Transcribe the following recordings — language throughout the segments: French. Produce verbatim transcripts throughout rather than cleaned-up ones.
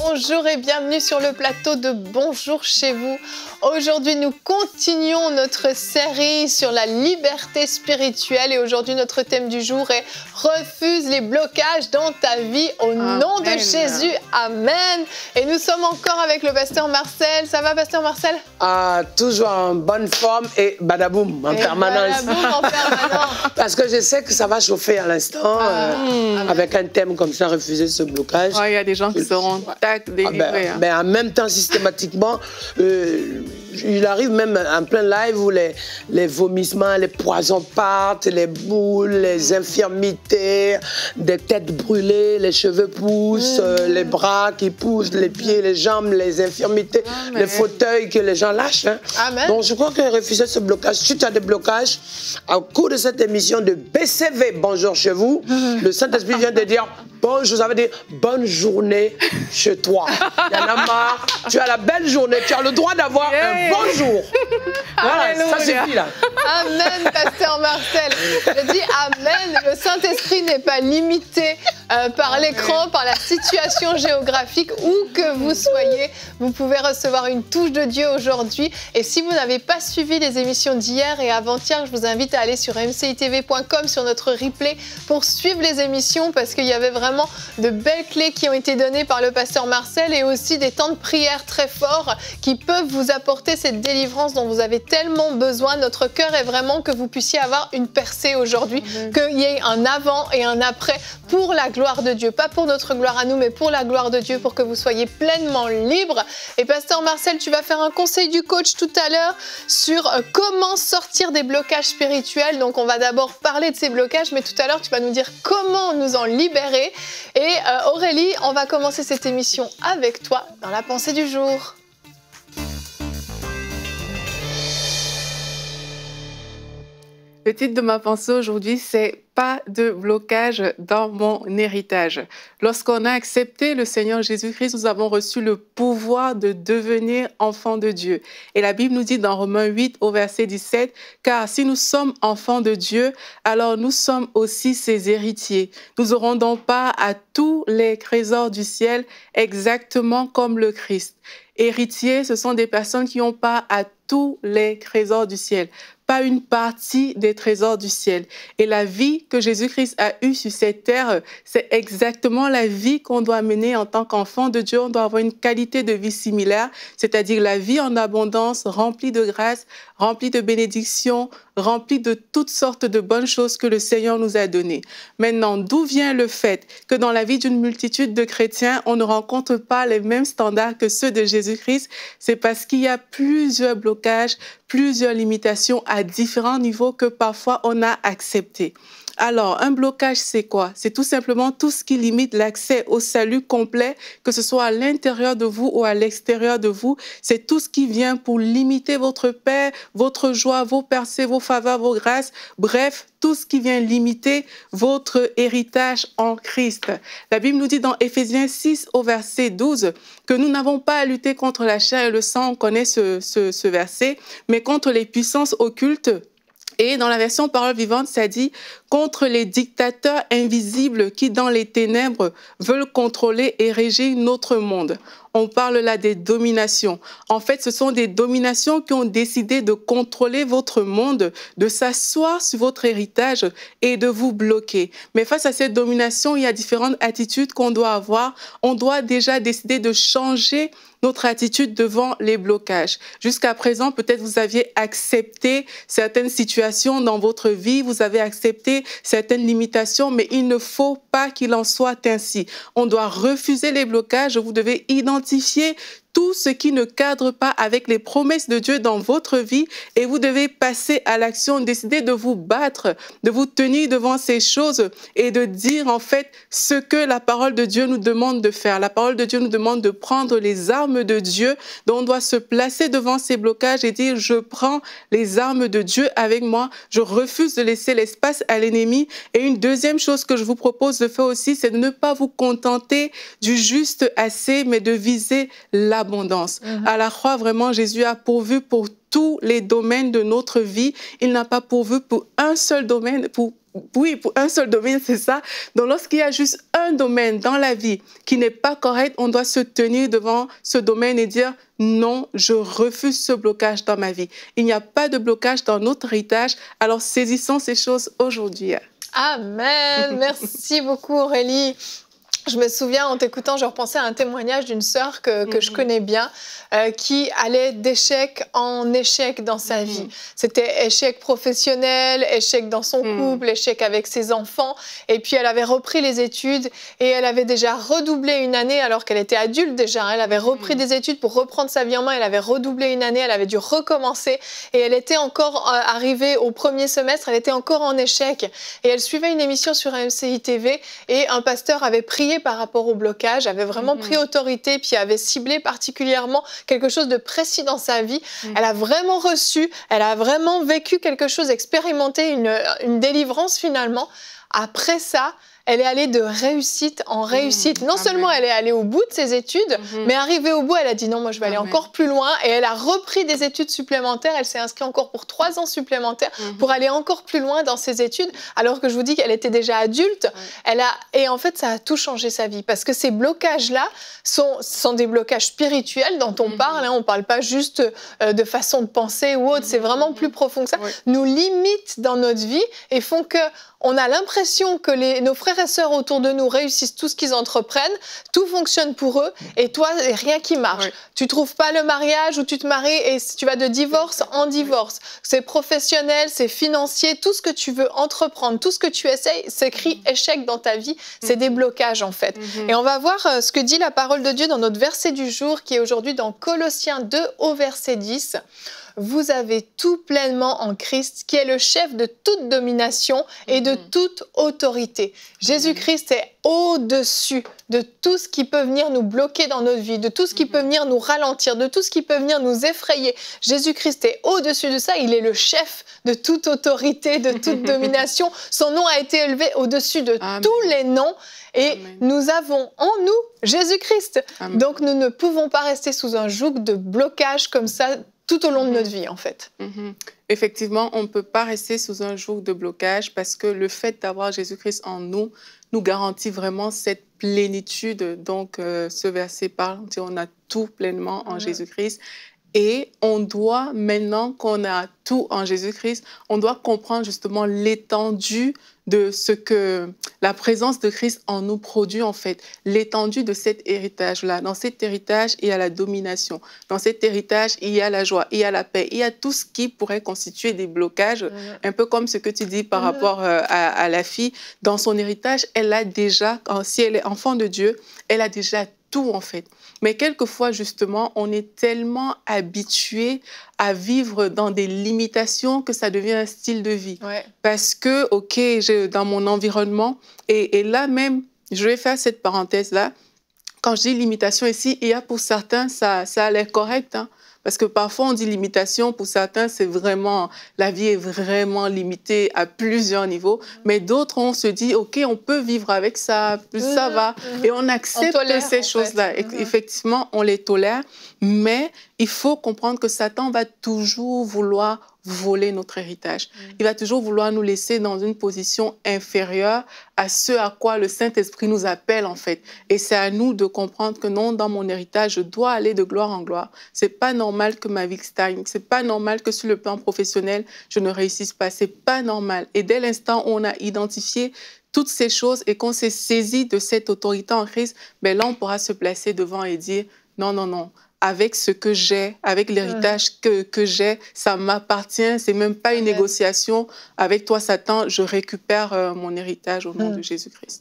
bonjour et bienvenue sur le plateau de Bonjour chez vous. Aujourd'hui, nous continuons notre série sur la liberté spirituelle et aujourd'hui, notre thème du jour est « Refuse les blocages dans ta vie au Amen. Nom de Jésus. Amen ». Et nous sommes encore avec le pasteur Marcel. Ça va, pasteur Marcel? Ah, toujours en bonne forme et badaboum en et permanence. Badaboum en permanence. Parce que je sais que ça va chauffer à l'instant ah, euh, avec un thème comme ça, refuser ce blocage. Il ouais, y a des gens qui seront tac, délivrés. Ah ben, hein. ben, en même temps, systématiquement, euh, il arrive même en plein live où les, les vomissements, les poisons partent, les boules, les infirmités, des têtes brûlées, les cheveux poussent, mmh. euh, les bras qui poussent, les pieds, les jambes, les infirmités, Amen. Les fauteuils que les gens lâchent. Hein. Amen. Donc je crois que refuser ce blocage, si tu as des blocages, au cours de cette émission de B C V, Bonjour chez vous, mmh. le Saint-Esprit vient de dire bonjour, ça veut dire bonne journée chez toi. Il y en a marre, tu as la belle journée, tu as le droit d'avoir yeah. un bonjour. Voilà, Alléluia. Ça suffit là. Amen, pasteur Marcel. Je dis Amen. Le Saint-Esprit n'est pas limité euh, par l'écran, par la situation géographique, où que vous soyez. Vous pouvez recevoir une touche de Dieu aujourd'hui. Et si vous n'avez pas suivi les émissions d'hier et avant-hier, je vous invite à aller sur m c i t v point com sur notre replay pour suivre les émissions parce qu'il y avait vraiment de belles clés qui ont été données par le pasteur Marcel et aussi des temps de prière très forts qui peuvent vous apporter cette délivrance dont vous avez tellement besoin. Notre cœur est vraiment que vous puissiez avoir une percée aujourd'hui, mmh. qu'il y ait un avant et un après pour la gloire de Dieu. Pas pour notre gloire à nous, mais pour la gloire de Dieu, pour que vous soyez pleinement libres. Et pasteur Marcel, tu vas faire un conseil du coach tout à l'heure sur comment sortir des blocages spirituels. Donc on va d'abord parler de ces blocages, mais tout à l'heure tu vas nous dire comment nous en libérer. Et euh, Aurélie, on va commencer cette émission avec toi dans la pensée du jour. Le titre de ma pensée aujourd'hui, c'est « Pas de blocage dans mon héritage ». Lorsqu'on a accepté le Seigneur Jésus-Christ, nous avons reçu le pouvoir de devenir enfants de Dieu. Et la Bible nous dit dans Romains huit au verset dix-sept, « Car si nous sommes enfants de Dieu, alors nous sommes aussi ses héritiers. Nous aurons donc part à tous les trésors du ciel, exactement comme le Christ. » Héritiers, ce sont des personnes qui ont part à tous les trésors du ciel, pas une partie des trésors du ciel. Et la vie que Jésus-Christ a eue sur cette terre, c'est exactement la vie qu'on doit mener en tant qu'enfant de Dieu. On doit avoir une qualité de vie similaire, c'est-à-dire la vie en abondance, remplie de grâce, remplie de bénédictions, remplie de toutes sortes de bonnes choses que le Seigneur nous a données. Maintenant, d'où vient le fait que dans la vie d'une multitude de chrétiens, on ne rencontre pas les mêmes standards que ceux de Jésus-Christ? C'est parce qu'il y a plusieurs blocages, plusieurs limitations à différents niveaux que parfois on a acceptés. Alors, un blocage, c'est quoi? C'est tout simplement tout ce qui limite l'accès au salut complet, que ce soit à l'intérieur de vous ou à l'extérieur de vous. C'est tout ce qui vient pour limiter votre paix, votre joie, vos percées, vos faveurs, vos grâces. Bref, tout ce qui vient limiter votre héritage en Christ. La Bible nous dit dans Éphésiens six au verset douze que nous n'avons pas à lutter contre la chair et le sang, on connaît ce, ce, ce verset, mais contre les puissances occultes. Et dans la version Parole vivante, ça dit « Contre les dictateurs invisibles qui, dans les ténèbres, veulent contrôler et régir notre monde. » On parle là des dominations. En fait, ce sont des dominations qui ont décidé de contrôler votre monde, de s'asseoir sur votre héritage et de vous bloquer. Mais face à cette domination, il y a différentes attitudes qu'on doit avoir. On doit déjà décider de changer notre attitude devant les blocages. Jusqu'à présent, peut-être vous aviez accepté certaines situations dans votre vie, vous avez accepté certaines limitations, mais il ne faut pas qu'il en soit ainsi. On doit refuser les blocages, vous devez identifier tout ce qui ne cadre pas avec les promesses de Dieu dans votre vie et vous devez passer à l'action, décider de vous battre, de vous tenir devant ces choses et de dire en fait ce que la parole de Dieu nous demande de faire. La parole de Dieu nous demande de prendre les armes de Dieu, dont on doit se placer devant ces blocages et dire je prends les armes de Dieu avec moi, je refuse de laisser l'espace à l'ennemi. Et une deuxième chose que je vous propose de faire aussi, c'est de ne pas vous contenter du juste assez, mais de viser la l'abondance. Mhm. À la croix, vraiment, Jésus a pourvu pour tous les domaines de notre vie. Il n'a pas pourvu pour un seul domaine, pour Oui, pour un seul domaine, c'est ça. Donc, lorsqu'il y a juste un domaine dans la vie qui n'est pas correct, on doit se tenir devant ce domaine et dire « Non, je refuse ce blocage dans ma vie. » Il n'y a pas de blocage dans notre héritage. Alors, saisissons ces choses aujourd'hui. Amen. Merci beaucoup, Aurélie. Je me souviens, en t'écoutant, je repensais à un témoignage d'une sœur que, que mm-hmm. je connais bien, euh, qui allait d'échec en échec dans sa mm-hmm. vie. C'était échec professionnel, échec dans son mm-hmm. couple, échec avec ses enfants. Et puis, elle avait repris les études et elle avait déjà redoublé une année alors qu'elle était adulte déjà. Elle avait repris mm-hmm. des études pour reprendre sa vie en main. Elle avait redoublé une année, elle avait dû recommencer. Et elle était encore euh, arrivée au premier semestre, elle était encore en échec. Et elle suivait une émission sur M C I T V et un pasteur avait prié par rapport au blocage, avait vraiment mm-hmm. pris autorité, puis avait ciblé particulièrement quelque chose de précis dans sa vie. Mm-hmm. Elle a vraiment reçu, elle a vraiment vécu quelque chose, expérimenté une, une délivrance finalement. Après ça, elle est allée de réussite en réussite. Mmh, non amen. Seulement elle est allée au bout de ses études, mmh. mais arrivée au bout, elle a dit non, moi je vais amen. Aller encore plus loin. Et elle a repris des études supplémentaires. Elle s'est inscrite encore pour trois ans supplémentaires mmh. pour aller encore plus loin dans ses études. Alors que je vous dis qu'elle était déjà adulte. Mmh. Elle a... Et en fait, ça a tout changé sa vie. Parce que ces blocages-là sont, sont des blocages spirituels dont on mmh. parle. Hein. On ne parle pas juste euh, de façon de penser ou autre. Mmh. C'est vraiment plus profond que ça. Oui. Nous limitent dans notre vie et font que on a l'impression que les, nos frères et sœurs autour de nous réussissent tout ce qu'ils entreprennent, tout fonctionne pour eux, et toi, rien qui marche. Oui. Tu ne trouves pas le mariage où tu te maries et tu vas de divorce en divorce. C'est professionnel, c'est financier, tout ce que tu veux entreprendre, tout ce que tu essayes, c'est écrit échec dans ta vie, c'est des blocages en fait. Mm-hmm. Et on va voir ce que dit la parole de Dieu dans notre verset du jour, qui est aujourd'hui dans Colossiens deux au verset dix. Vous avez tout pleinement en Christ, qui est le chef de toute domination et de toute autorité. Jésus-Christ est au-dessus de tout ce qui peut venir nous bloquer dans notre vie, de tout ce qui peut venir nous ralentir, de tout ce qui peut venir nous effrayer. Jésus-Christ est au-dessus de ça, il est le chef de toute autorité, de toute domination. Son nom a été élevé au-dessus de Amen. Tous les noms. Et Amen. Nous avons en nous Jésus-Christ. Amen. Donc nous ne pouvons pas rester sous un joug de blocage comme ça tout au long de notre vie, en fait. Mm-hmm. Effectivement, on ne peut pas rester sous un joug de blocage parce que le fait d'avoir Jésus-Christ en nous nous garantit vraiment cette plénitude. Donc, euh, ce verset parle, on a tout pleinement en mm-hmm. Jésus-Christ. Et on doit, maintenant qu'on a tout en Jésus-Christ, on doit comprendre justement l'étendue de ce que la présence de Christ en nous produit, en fait, l'étendue de cet héritage-là. Dans cet héritage, il y a la domination. Dans cet héritage, il y a la joie, il y a la paix, il y a tout ce qui pourrait constituer des blocages, mmh. un peu comme ce que tu dis par mmh. rapport euh, à, à la fille. Dans son héritage, elle a déjà, si elle est enfant de Dieu, elle a déjà tout, en fait. Mais quelquefois, justement, on est tellement habitué à vivre dans des limitations que ça devient un style de vie. Ouais. Parce que, OK, j'ai dans mon environnement, et, et là même, je vais faire cette parenthèse-là, quand je dis limitation ici, il y a pour certains, ça, ça a l'air correct, hein. Parce que parfois, on dit limitation, pour certains, c'est vraiment, la vie est vraiment limitée à plusieurs niveaux. Mais d'autres, on se dit, OK, on peut vivre avec ça, plus mmh, ça va. Mmh. Et on accepte on tolère, ces choses-là. Mmh. Effectivement, on les tolère. Mais il faut comprendre que Satan va toujours vouloir voler notre héritage. Mmh. Il va toujours vouloir nous laisser dans une position inférieure à ce à quoi le Saint-Esprit nous appelle, en fait. Et c'est à nous de comprendre que non, dans mon héritage, je dois aller de gloire en gloire. C'est pas normal que ma vie stagne. C'est pas normal que sur le plan professionnel, je ne réussisse pas. C'est pas normal. Et dès l'instant où on a identifié toutes ces choses et qu'on s'est saisi de cette autorité en Christ, ben là, on pourra se placer devant et dire non, non, non. Avec ce que j'ai, avec l'héritage que, que j'ai, ça m'appartient, c'est même pas une Amen. Négociation. Avec toi, Satan, je récupère euh, mon héritage au nom mm. de Jésus-Christ.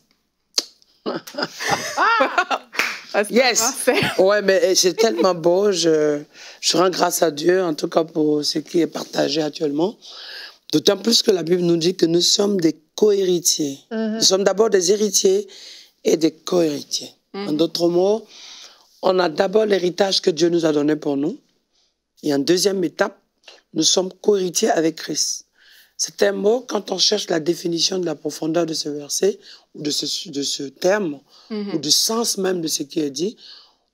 ah, yes! Ouais, mais c'est tellement beau. Je, je rends grâce à Dieu, en tout cas pour ce qui est partagé actuellement. D'autant plus que la Bible nous dit que nous sommes des co-héritiers. Mm-hmm. Nous sommes d'abord des héritiers et des co-héritiers. Mm-hmm. En d'autres mots, on a d'abord l'héritage que Dieu nous a donné pour nous. Et en deuxième étape, nous sommes co-héritiers avec Christ. C'est un mot, quand on cherche la définition de la profondeur de ce verset, ou de ce, de ce terme, mm-hmm. ou du sens même de ce qui est dit,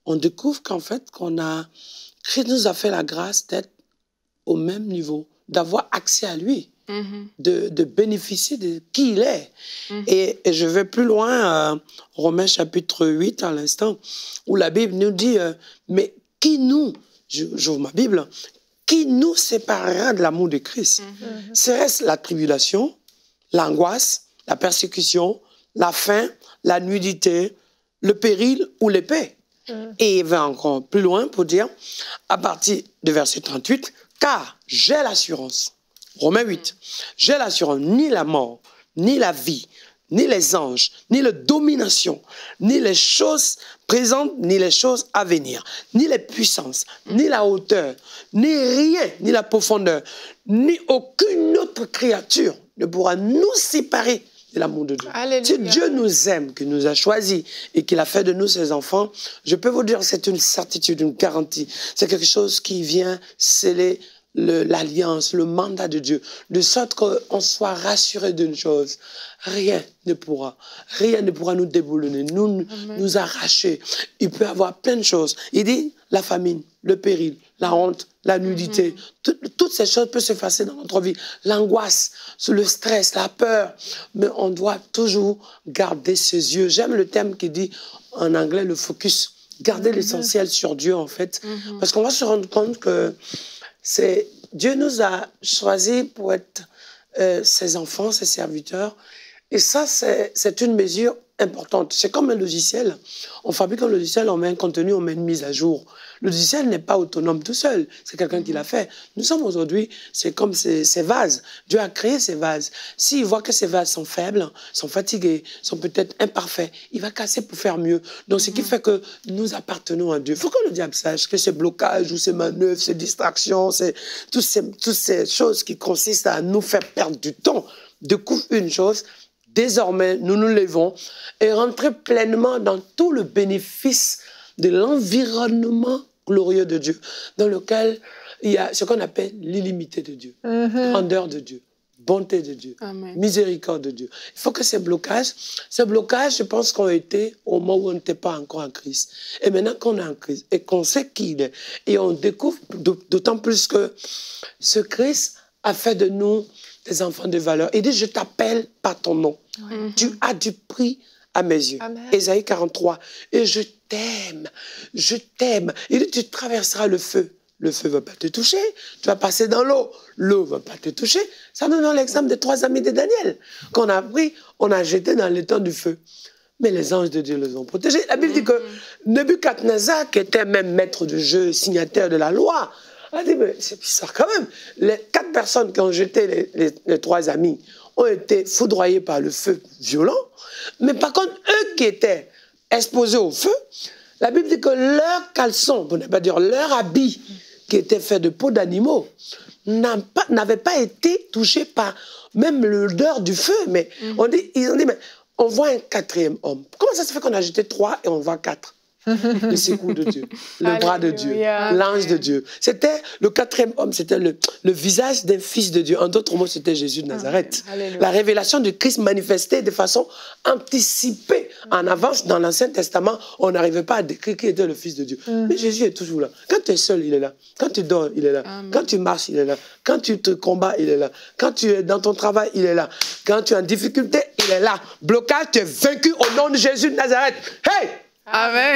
on découvre qu'en fait, qu'on a, Christ nous a fait la grâce d'être au même niveau, d'avoir accès à lui, mm-hmm. de, de bénéficier de qui il est. Mm-hmm. Et, et je vais plus loin, euh, Romains chapitre huit à l'instant, où la Bible nous dit, euh, mais qui nous, j'ouvre ma Bible, qui nous séparera de l'amour de Christ? Mm-hmm. Serait-ce la tribulation, l'angoisse, la persécution, la faim, la nudité, le péril ou l'épée? Mm. Et il va encore plus loin pour dire, à partir du verset trente-huit, car j'ai l'assurance, Romains huit, j'ai l'assurance, ni la mort, ni la vie, ni les anges, ni la domination, ni les choses présentes, ni les choses à venir, ni les puissances, ni la hauteur, ni rien, ni la profondeur, ni aucune autre créature ne pourra nous séparer de l'amour de Dieu. Alléluia. Si Dieu nous aime, qu'il nous a choisis et qu'il a fait de nous ses enfants, je peux vous dire que c'est une certitude, une garantie. C'est quelque chose qui vient sceller l'alliance, le, le mandat de Dieu, de sorte qu'on soit rassuré d'une chose. Rien ne pourra, rien ne pourra nous déboulonner, nous, Amen. nous arracher. Il peut y avoir plein de choses. Il dit la famine, le péril, la honte, la nudité, mm-hmm. tout, toutes ces choses peuvent s'effacer dans notre vie. L'angoisse, le stress, la peur. Mais on doit toujours garder ses yeux. J'aime le terme qui dit en anglais le focus. Garder mm-hmm. l'essentiel sur Dieu en fait. Mm-hmm. Parce qu'on va se rendre compte que c'est, Dieu nous a choisis pour être euh, ses enfants, ses serviteurs. Et ça, c'est une mesure importante. C'est comme un logiciel. On fabrique un logiciel, on met un contenu, on met une mise à jour. Le logiciel n'est pas autonome tout seul. C'est quelqu'un qui l'a fait. Nous sommes aujourd'hui, c'est comme ces, ces vases. Dieu a créé ces vases. S'il voit que ces vases sont faibles, sont fatigués, sont peut-être imparfaits, il va casser pour faire mieux. Donc, ce qui fait que nous appartenons à Dieu. Il faut que le diable sache que ces blocages ou ces manœuvres, ces distractions, ces, toutes, ces, toutes ces choses qui consistent à nous faire perdre du temps, découvre une chose. Désormais, nous nous levons et rentrons pleinement dans tout le bénéfice de l'environnement glorieux de Dieu, dans lequel il y a ce qu'on appelle l'illimité de Dieu, mm-hmm. grandeur de Dieu, bonté de Dieu, Amen. Miséricorde de Dieu. Il faut que ces blocages, ces blocages, je pense qu'on été au moment où on n'était pas encore en Christ. Et maintenant qu'on est en Christ et qu'on sait qui il est, et on découvre d'autant plus que ce Christ a fait de nous des enfants de valeur. Il dit, je t'appelle par ton nom. Mm-hmm. Tu as du prix à mes yeux. Amen. Ésaïe quarante-trois. Et je t'aime, je t'aime. Il dit, tu traverseras le feu. Le feu ne va pas te toucher. Tu vas passer dans l'eau. L'eau ne va pas te toucher. Ça nous donne l'exemple des trois amis de Daniel, qu'on a pris, on a jeté dans l'étang du feu. Mais les anges de Dieu les ont protégés. La Bible mm-hmm. dit que Nebuchadnezzar, qui était même maître de jeu, signataire de la loi, a dit, mais c'est bizarre quand même. Les quatre personnes qui ont jeté les, les, les trois amis ont été foudroyés par le feu violent. Mais par contre, eux qui étaient exposés au feu, la Bible dit que leurs caleçons, pour ne pas dire leurs habits, qui étaient faits de peau d'animaux, n'avaient pas, pas été touchés par même l'odeur du feu. Mais mm-hmm. on dit, ils ont dit, mais on voit un quatrième homme. Comment ça se fait qu'on a jeté trois et on voit quatre? Le secours de Dieu, le Alléluia. Bras de Dieu, l'ange de Dieu. C'était le quatrième homme, c'était le, le visage d'un fils de Dieu. En d'autres mots, c'était Jésus de Nazareth. Alléluia. La révélation de Christ manifestée de façon anticipée. En avance, dans l'Ancien Testament, on n'arrivait pas à décrire qui était le fils de Dieu. Mm. Mais Jésus est toujours là. Quand tu es seul, il est là. Quand tu dors, il est là. Amen. Quand tu marches, il est là. Quand tu te combats, il est là. Quand tu es dans ton travail, il est là. Quand tu es en difficulté, il est là. Blocage, tu es vaincu au nom de Jésus de Nazareth. Hey! Amen.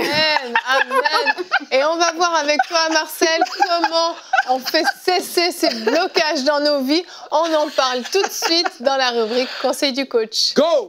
Amen. Et on va voir avec toi, Marcel, comment on fait cesser ces blocages dans nos vies. On en parle tout de suite dans la rubrique Conseil du coach. Go!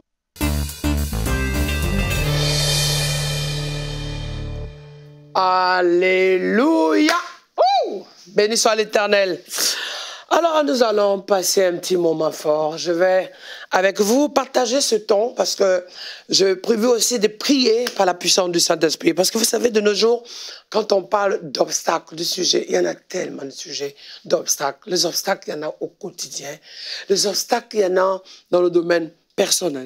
Alléluia! Ouh! Béni soit l'Éternel. Alors, nous allons passer un petit moment fort. Je vais, avec vous, partager ce temps parce que je prévu aussi de prier par la puissance du Saint-Esprit. Parce que vous savez, de nos jours, quand on parle d'obstacles, de sujets, il y en a tellement de sujets d'obstacles. Les obstacles, il y en a au quotidien. Les obstacles, il y en a dans le domaine personnel,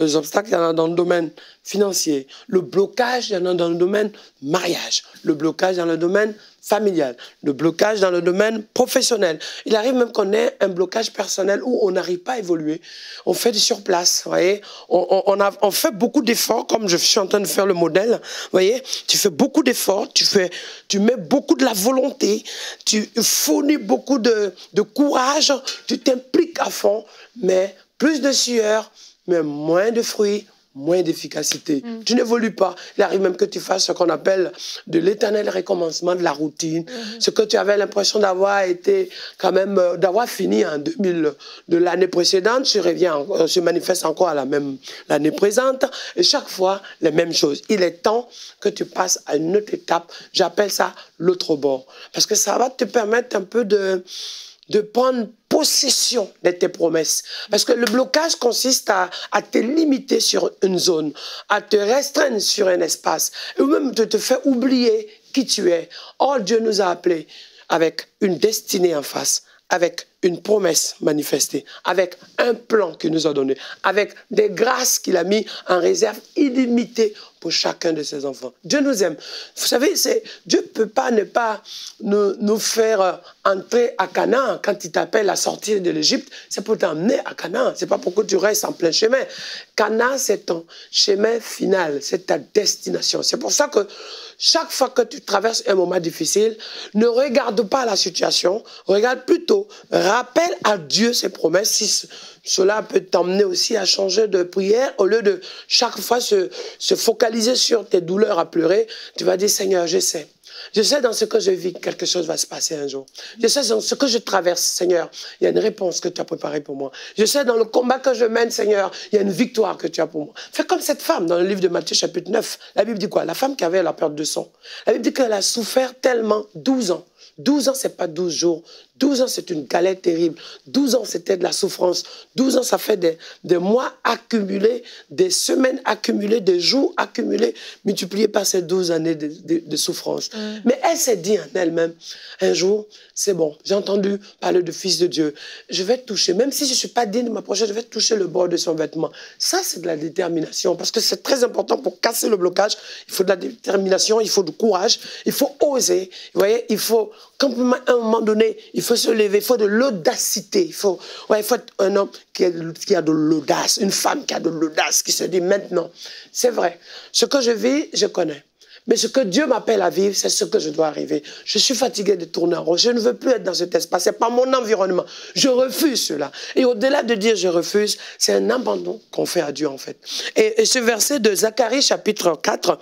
Les obstacles, il y en a dans le domaine financier. Le blocage, il y en a dans le domaine mariage. Le blocage dans le domaine familial. Le blocage dans le domaine professionnel. Il arrive même qu'on ait un blocage personnel où on n'arrive pas à évoluer. On fait du surplace, vous voyez. On, on, on, a, on fait beaucoup d'efforts, comme je suis en train de faire le modèle. Vous voyez, tu fais beaucoup d'efforts, tu, fais, tu mets beaucoup de la volonté, tu fournis beaucoup de, de courage, tu t'impliques à fond, mais plus de sueur, mais moins de fruits, moins d'efficacité. Mm. Tu n'évolues pas. Il arrive même que tu fasses ce qu'on appelle de l'éternel recommencement de la routine. Mm-hmm. Ce que tu avais l'impression d'avoir été, quand même, euh, d'avoir fini en deux mille de l'année précédente, se revient, euh, se manifeste encore à la même l'année présente. Et chaque fois, les mêmes choses. Il est temps que tu passes à une autre étape. J'appelle ça l'autre bord. Parce que ça va te permettre un peu de, de prendre possession de tes promesses. Parce que le blocage consiste à, à te limiter sur une zone, à te restreindre sur un espace, ou même de te faire oublier qui tu es. Or, Dieu nous a appelés avec une destinée en face, avec une promesse manifestée, avec un plan qu'il nous a donné, avec des grâces qu'il a mis en réserve illimitée pour chacun de ses enfants. Dieu nous aime. Vous savez, Dieu ne peut pas ne pas nous, nous faire entrer à Canaan quand il t'appelle à sortir de l'Égypte. C'est pour t'emmener à Canaan. Ce n'est pas pour que tu restes en plein chemin. Canaan, c'est ton chemin final. C'est ta destination. C'est pour ça que chaque fois que tu traverses un moment difficile, ne regarde pas la situation. Regarde plutôt, rappelle à Dieu ses promesses. Si cela peut t'emmener aussi à changer de prière. Au lieu de chaque fois se, se focaliser sur tes douleurs à pleurer, tu vas dire, Seigneur, je sais. Je sais dans ce que je vis, quelque chose va se passer un jour. Je sais dans ce que je traverse, Seigneur, il y a une réponse que tu as préparée pour moi. Je sais dans le combat que je mène, Seigneur, il y a une victoire que tu as pour moi. Fais comme cette femme dans le livre de Matthieu chapitre neuf. La Bible dit quoi? La femme qui avait la perte de sang. La Bible dit qu'elle a souffert tellement, douze ans. douze ans, ce n'est pas douze jours. douze ans, c'est une galère terrible. douze ans, c'était de la souffrance. douze ans, ça fait des, des mois accumulés, des semaines accumulées, des jours accumulés, multipliés par ces douze années de, de, de souffrance. Mm. Mais elle s'est dit en elle-même, un jour, c'est bon, j'ai entendu parler du Fils de Dieu. Je vais te toucher. Même si je ne suis pas digne de m'approcher, je vais toucher le bord de son vêtement. Ça, c'est de la détermination. Parce que c'est très important pour casser le blocage. Il faut de la détermination, il faut du courage, il faut oser. Vous voyez, il faut, quand à un moment donné, il faut se lever, il faut de l'audacité. Il faut, ouais, il faut être un homme qui a, qui a de l'audace, une femme qui a de l'audace, qui se dit maintenant, c'est vrai, ce que je vis, je connais. Mais ce que Dieu m'appelle à vivre, c'est ce que je dois arriver. Je suis fatigué de tourner en rond. Je ne veux plus être dans cet espace. Ce n'est pas mon environnement. Je refuse cela. Et au-delà de dire je refuse, c'est un abandon qu'on fait à Dieu en fait. Et, et ce verset de Zacharie chapitre quatre,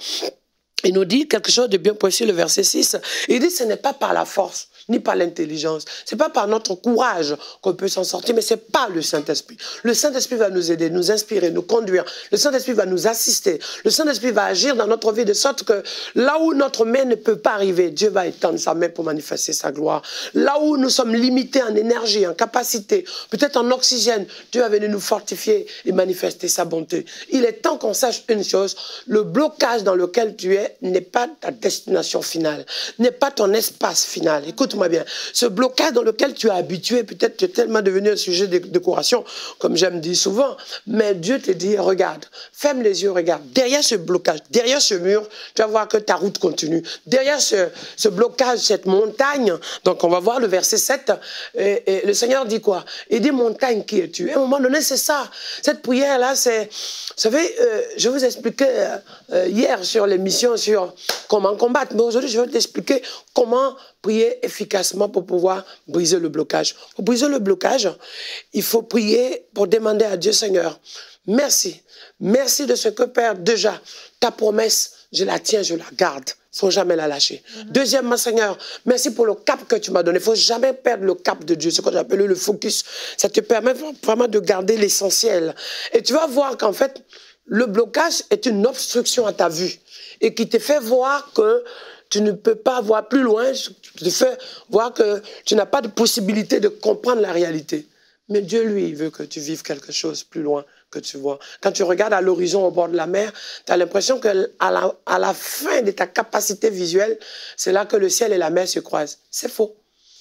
il nous dit quelque chose de bien précis, le verset six. Il dit ce n'est pas par la force, ni par l'intelligence. Ce n'est pas par notre courage qu'on peut s'en sortir, mais c'est par le Saint-Esprit. Le Saint-Esprit va nous aider, nous inspirer, nous conduire. Le Saint-Esprit va nous assister. Le Saint-Esprit va agir dans notre vie de sorte que là où notre main ne peut pas arriver, Dieu va étendre sa main pour manifester sa gloire. Là où nous sommes limités en énergie, en capacité, peut-être en oxygène, Dieu va venir nous fortifier et manifester sa bonté. Il est temps qu'on sache une chose, le blocage dans lequel tu es n'est pas ta destination finale, n'est pas ton espace final. Écoute-moi bien, ce blocage dans lequel tu es habitué, peut-être tu es tellement devenu un sujet de décoration, comme j'aime dire souvent, mais Dieu te dit, regarde, ferme les yeux, regarde, derrière ce blocage, derrière ce mur, tu vas voir que ta route continue. Derrière ce, ce blocage, cette montagne, donc on va voir le verset sept, et, et le Seigneur dit quoi? Il dit, montagne, qui es-tu? À un moment donné, c'est ça. Cette prière-là, c'est, vous savez, euh, je vous expliquais euh, hier sur l'émission sur comment combattre, mais aujourd'hui, je vais t'expliquer comment prier efficacement pour pouvoir briser le blocage. Pour briser le blocage, il faut prier pour demander à Dieu, Seigneur, merci. Merci de ce que, Père, déjà, ta promesse, je la tiens, je la garde. Il ne faut jamais la lâcher. Mm-hmm. Deuxièmement, Seigneur, merci pour le cap que tu m'as donné. Il ne faut jamais perdre le cap de Dieu, ce qu'on appelle le focus. Ça te permet vraiment de garder l'essentiel. Et tu vas voir qu'en fait, le blocage est une obstruction à ta vue et qui te fait voir que tu ne peux pas voir plus loin, tu te fait voir que tu n'as pas de possibilité de comprendre la réalité. Mais Dieu, lui, il veut que tu vives quelque chose plus loin que tu vois. Quand tu regardes à l'horizon au bord de la mer, tu as l'impression qu'à la, à la fin de ta capacité visuelle, c'est là que le ciel et la mer se croisent. C'est faux.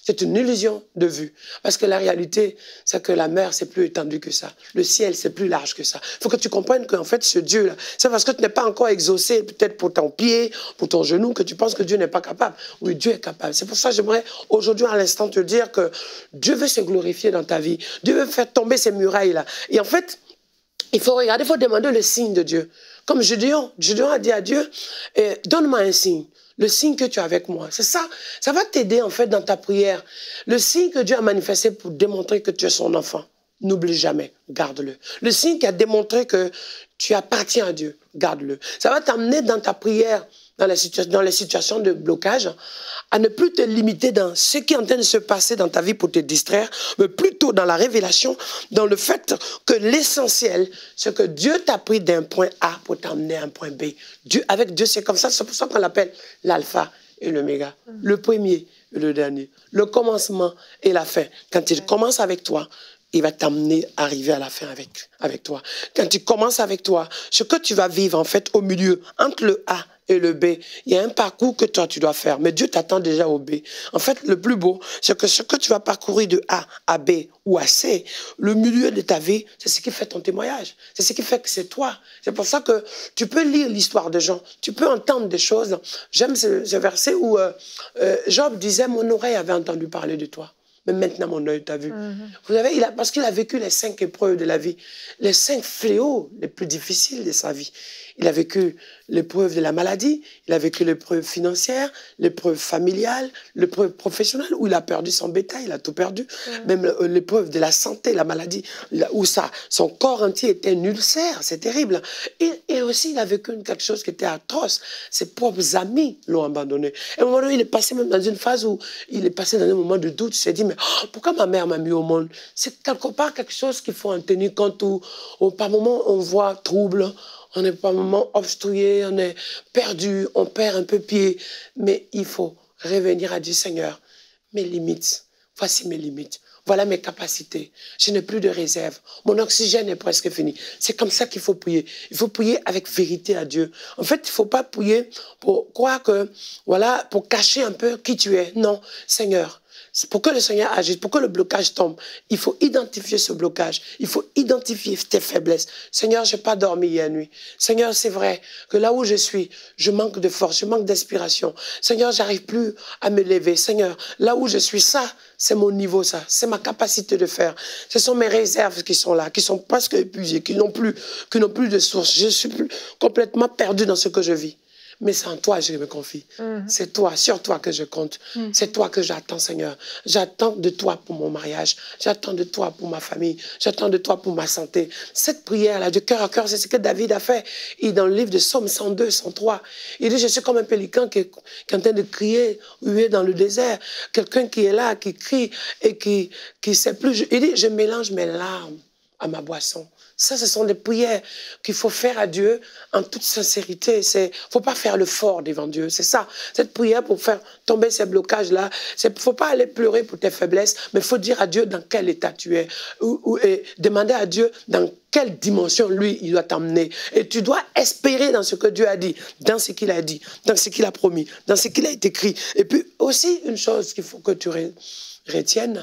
C'est une illusion de vue. Parce que la réalité, c'est que la mer, c'est plus étendu que ça. Le ciel, c'est plus large que ça. Il faut que tu comprennes qu'en fait, ce Dieu-là, c'est parce que tu n'es pas encore exaucé, peut-être pour ton pied, pour ton genou, que tu penses que Dieu n'est pas capable. Oui, Dieu est capable. C'est pour ça que j'aimerais aujourd'hui, à l'instant, te dire que Dieu veut se glorifier dans ta vie. Dieu veut faire tomber ces murailles-là. Et en fait, il faut regarder, il faut demander le signe de Dieu. Comme Gédéon, Gédéon a dit à Dieu, eh, donne-moi un signe. Le signe que tu as avec moi. C'est ça. Ça va t'aider en fait dans ta prière. Le signe que Dieu a manifesté pour démontrer que tu es son enfant. N'oublie jamais. Garde-le. Le signe qui a démontré que tu appartiens à Dieu. Garde-le. Ça va t'amener dans ta prière, dans les, situa- dans les situations de blocage, à ne plus te limiter dans ce qui est en train de se passer dans ta vie pour te distraire, mais plutôt dans la révélation, dans le fait que l'essentiel, c'est que Dieu t'a pris d'un point A pour t'emmener à un point B. Dieu, avec Dieu, c'est comme ça. C'est pour ça qu'on l'appelle l'alpha et l'oméga. Le premier et le dernier. Le commencement et la fin. Quand il commence avec toi, il va t'amener à arriver à la fin avec, avec toi. Quand tu commences avec toi, ce que tu vas vivre en fait au milieu, entre le A et le B, il y a un parcours que toi tu dois faire. Mais Dieu t'attend déjà au B. En fait, le plus beau, c'est que ce que tu vas parcourir de A à B ou à C, le milieu de ta vie, c'est ce qui fait ton témoignage. C'est ce qui fait que c'est toi. C'est pour ça que tu peux lire l'histoire de gens. Tu peux entendre des choses. J'aime ce, ce verset où euh, euh, Job disait, mon oreille avait entendu parler de toi. Mais maintenant, mon œil t'a vu. Mm-hmm. Vous savez, il a, parce qu'il a vécu les cinq épreuves de la vie, les cinq fléaux les plus difficiles de sa vie. Il a vécu l'épreuve de la maladie, il a vécu l'épreuve financière, l'épreuve familiale, l'épreuve professionnelle, où il a perdu son bétail, il a tout perdu. Mm. Même l'épreuve de la santé, la maladie, où ça, son corps entier était un ulcère, c'est terrible. Et, et aussi, il a vécu quelque chose qui était atroce. Ses propres amis l'ont abandonné. Et à un moment donné, il est passé même dans une phase où il est passé dans un moment de doute. Il s'est dit, mais oh, pourquoi ma mère m'a mis au monde? C'est quelque part quelque chose qu'il faut en tenir compte, où, où par moment, on voit trouble. On est par moments obstrué, on est perdu, on perd un peu pied. Mais il faut revenir à Dieu, Seigneur, mes limites, voici mes limites. Voilà mes capacités. Je n'ai plus de réserve. Mon oxygène est presque fini. C'est comme ça qu'il faut prier. Il faut prier avec vérité à Dieu. En fait, il ne faut pas prier pour croire que, voilà, pour cacher un peu qui tu es. Non, Seigneur. Pour que le Seigneur agisse, pour que le blocage tombe, il faut identifier ce blocage. Il faut identifier tes faiblesses. Seigneur, je n'ai pas dormi hier nuit. Seigneur, c'est vrai que là où je suis, je manque de force, je manque d'inspiration. Seigneur, j'arrive plus à me lever. Seigneur, là où je suis, ça, c'est mon niveau, ça. C'est ma capacité de faire. Ce sont mes réserves qui sont là, qui sont presque épuisées, qui n'ont plus, qui n'ont plus de source. Je suis plus complètement perdu dans ce que je vis. Mais c'est en toi que je me confie. Mm-hmm. C'est toi, sur toi que je compte. Mm-hmm. C'est toi que j'attends, Seigneur. J'attends de toi pour mon mariage. J'attends de toi pour ma famille. J'attends de toi pour ma santé. Cette prière-là, de cœur à cœur, c'est ce que David a fait. Et dans le livre de Psaume cent deux, cent trois, il dit, je suis comme un pélican qui est, qui est en train de crier, huer dans le désert. Quelqu'un qui est là, qui crie et qui ne sait plus. Il dit, je mélange mes larmes à ma boisson. Ça, ce sont des prières qu'il faut faire à Dieu en toute sincérité. Il ne faut pas faire le fort devant Dieu. C'est ça. Cette prière pour faire tomber ces blocages-là, il ne faut pas aller pleurer pour tes faiblesses, mais il faut dire à Dieu dans quel état tu es. Ou, ou, et demander à Dieu dans quelle dimension, lui, il doit t'emmener. Et tu dois espérer dans ce que Dieu a dit, dans ce qu'il a dit, dans ce qu'il a promis, dans ce qu'il a écrit. Et puis aussi, une chose qu'il faut que tu retiennes,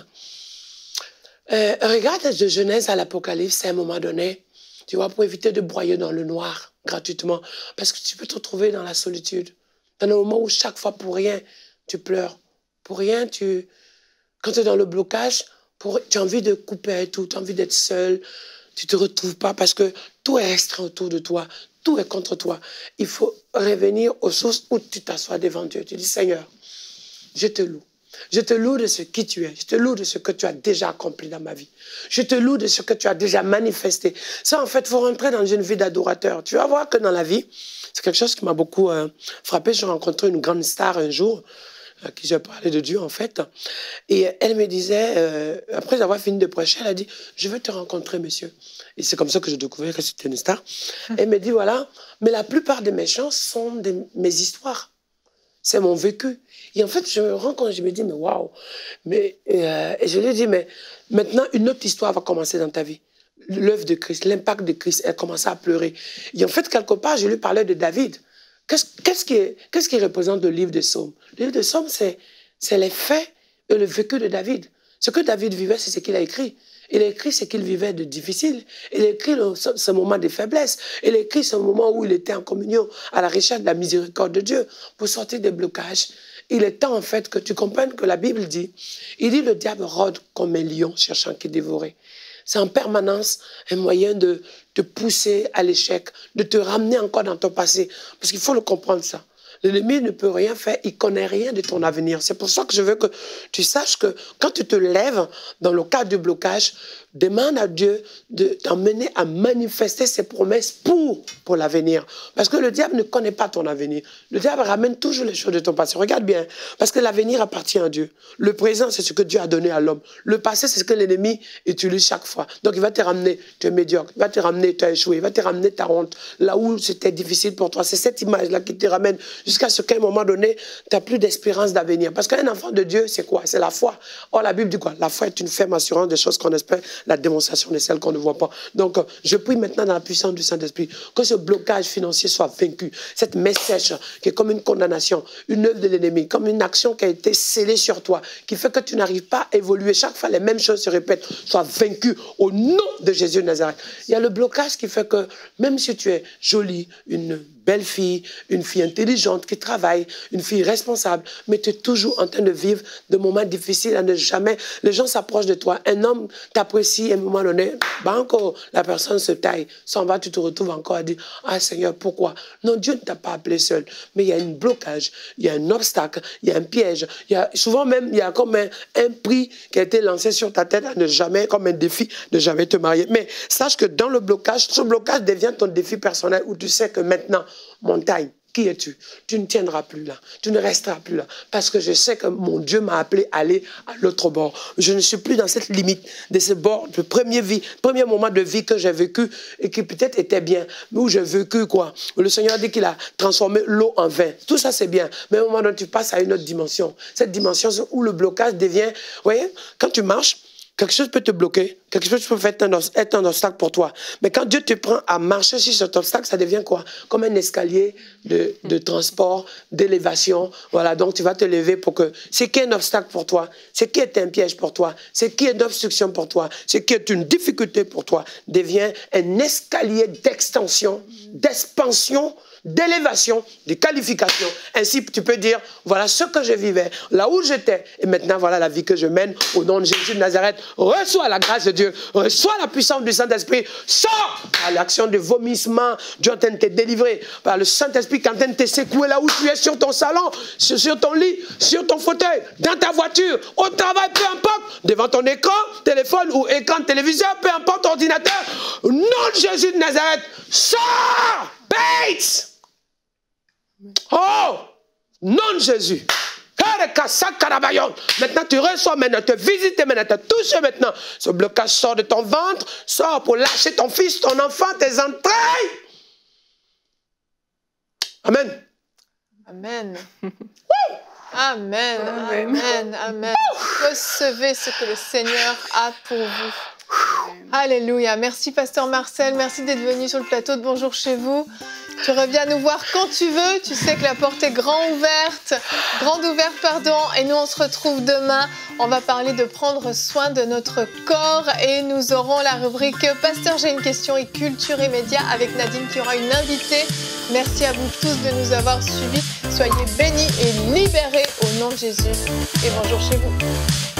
Euh, regarde de Genèse à l'Apocalypse, à un moment donné, tu vois, pour éviter de broyer dans le noir gratuitement, parce que tu peux te retrouver dans la solitude, dans un moment où chaque fois pour rien, tu pleures, pour rien, tu, quand tu es dans le blocage, pour, tu as envie de couper avec tout, tu as envie d'être seul, tu ne te retrouves pas parce que tout est restreint autour de toi, tout est contre toi. Il faut revenir aux sources où tu t'assois devant Dieu. Tu dis, Seigneur, je te loue. Je te loue de ce qui tu es. Je te loue de ce que tu as déjà accompli dans ma vie. Je te loue de ce que tu as déjà manifesté. Ça, en fait, il faut rentrer dans une vie d'adorateur. Tu vas voir que dans la vie, c'est quelque chose qui m'a beaucoup euh, frappé. J'ai rencontré une grande star un jour, à qui j'ai parlé de Dieu, en fait. Et elle me disait, euh, après avoir fini de prêcher, elle a dit, je veux te rencontrer, monsieur. Et c'est comme ça que j'ai découvert que c'était une star. Elle me dit, voilà, mais la plupart de mes chants sont de mes histoires. C'est mon vécu. Et en fait, je me rends compte, je me dis, mais waouh. Mais, euh, et je lui dis, mais maintenant, une autre histoire va commencer dans ta vie. L'œuvre de Christ, l'impact de Christ. Elle commençait à pleurer. Et en fait, quelque part, je lui parlais de David. Qu'est-ce qu'est-ce qui, qu'est-ce qui représente le livre de Psaumes? Le livre de Psaumes, c'est les faits, et le vécu de David. Ce que David vivait, c'est ce qu'il a écrit. Il a écrit ce qu'il vivait de difficile. Il a écrit le, ce, ce moment de faiblesse. Il a écrit ce moment où il était en communion à la recherche de la miséricorde de Dieu pour sortir des blocages. Il est temps, en fait, que tu comprennes que la Bible dit, il dit le diable rôde comme un lion cherchant qui dévorer. C'est en permanence un moyen de te pousser à l'échec, de te ramener encore dans ton passé. Parce qu'il faut le comprendre, ça. L'ennemi ne peut rien faire, il ne connaît rien de ton avenir. C'est pour ça que je veux que tu saches que quand tu te lèves dans le cadre du blocage, demande à Dieu de t'emmener à manifester ses promesses pour, pour l'avenir. Parce que le diable ne connaît pas ton avenir. Le diable ramène toujours les choses de ton passé. Regarde bien, parce que l'avenir appartient à Dieu. Le présent, c'est ce que Dieu a donné à l'homme. Le passé, c'est ce que l'ennemi utilise chaque fois. Donc il va te ramener, tu es médiocre, il va te ramener, tu as échoué, il va te ramener ta honte, là où c'était difficile pour toi. C'est cette image-là qui te ramène jusqu'à ce qu'à un moment donné, tu n'as plus d'espérance d'avenir. Parce qu'un enfant de Dieu, c'est quoi? C'est la foi. Or, la Bible dit quoi? La foi est une ferme assurance des choses qu'on espère, la démonstration de celles qu'on ne voit pas. Donc, je prie maintenant dans la puissance du Saint-Esprit que ce blocage financier soit vaincu. Cette messe sèche qui est comme une condamnation, une œuvre de l'ennemi, comme une action qui a été scellée sur toi, qui fait que tu n'arrives pas à évoluer. Chaque fois, les mêmes choses se répètent. Soit vaincu au nom de Jésus de Nazareth. Il y a le blocage qui fait que même si tu es jolie, une belle fille, une fille intelligente qui travaille, une fille responsable, mais tu es toujours en train de vivre de moments difficiles à ne jamais... Les gens s'approchent de toi, un homme t'apprécie à un moment donné, bah encore, la personne se taille, s'en va, tu te retrouves encore à dire, ah Seigneur, pourquoi? Non, Dieu ne t'a pas appelé seul, mais il y a un blocage, il y a un obstacle, il y a un piège, il y a, souvent même, il y a comme un, un prix qui a été lancé sur ta tête à ne jamais, comme un défi, de jamais te marier. Mais sache que dans le blocage, ce blocage devient ton défi personnel où tu sais que maintenant, montagne, qui es-tu? Tu ne tiendras plus là, tu ne resteras plus là, parce que je sais que mon Dieu m'a appelé à aller à l'autre bord. Je ne suis plus dans cette limite de ce bord, de premier vie, premier moment de vie que j'ai vécu et qui peut-être était bien, mais où j'ai vécu quoi. Le Seigneur dit qu'il a transformé l'eau en vin. Tout ça c'est bien, mais à un moment donné tu passes à une autre dimension. Cette dimension où le blocage devient, vous voyez, quand tu marches, quelque chose peut te bloquer, quelque chose peut être un, être un obstacle pour toi. Mais quand Dieu te prend à marcher sur cet obstacle, ça devient quoi? Comme un escalier de, de transport, d'élévation. Voilà, donc tu vas te lever pour que ce qui est un obstacle pour toi, ce qui est un piège pour toi, ce qui est une obstruction pour toi, ce qui est une difficulté pour toi, devient un escalier d'extension, d'expansion, d'élévation, de qualification. Ainsi, tu peux dire, voilà ce que je vivais, là où j'étais, et maintenant, voilà la vie que je mène au nom de Jésus de Nazareth. Reçois la grâce de Dieu, reçois la puissance du Saint-Esprit, sors à l'action de vomissement. Dieu est en train de te délivrer par le Saint-Esprit qui est en train de te secouer là où tu es, sur ton salon, sur, sur ton lit, sur ton fauteuil, dans ta voiture, au travail, peu importe, devant ton écran, téléphone ou écran de téléviseur, peu importe, ordinateur, au nom de Jésus de Nazareth, sors, Bates! Oh, nom de Jésus. Maintenant, tu reçois, maintenant, te visiter, maintenant, te toucher maintenant. Ce blocage sort de ton ventre, sort pour lâcher ton fils, ton enfant, tes entrailles. Amen. Amen. Amen, amen, amen. Recevez ce que le Seigneur a pour vous. Alléluia. Merci, Pasteur Marcel. Merci d'être venu sur le plateau de Bonjour chez vous. Tu reviens nous voir quand tu veux. Tu sais que la porte est grande ouverte, grande ouverte, pardon. Et nous, on se retrouve demain. On va parler de prendre soin de notre corps et nous aurons la rubrique Pasteur, j'ai une question et culture et médias avec Nadine qui aura une invitée. Merci à vous tous de nous avoir suivis. Soyez bénis et libérés au nom de Jésus. Et bonjour chez vous.